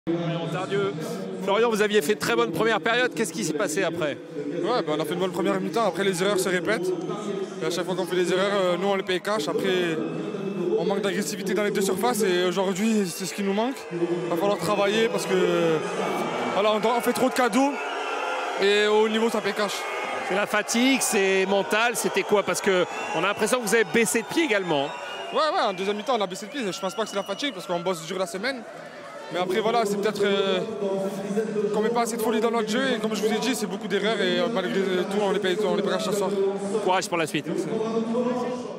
Florian Tardieu. Florian, vous aviez fait de très bonne première période. Qu'est-ce qui s'est passé après? Ouais, on a fait une bonne première mi-temps. Après, les erreurs se répètent. Et à chaque fois qu'on fait des erreurs, nous, on les paye cash. Après, on manque d'agressivité dans les deux surfaces. Et aujourd'hui, c'est ce qui nous manque. Il va falloir travailler parce que voilà, on fait trop de cadeaux. Et au niveau, ça paye cash. C'est la fatigue, c'est mental. C'était quoi? Parce qu'on a l'impression que vous avez baissé de pied également. Ouais, en deuxième mi-temps, on a baissé de pied. Je pense pas que c'est la fatigue parce qu'on bosse dur la semaine. Mais après, voilà, c'est peut-être qu'on met pas assez de folie dans notre jeu. Et comme je vous ai dit, c'est beaucoup d'erreurs. Et malgré tout, on les paye cash ce soir. Courage pour la suite. Merci.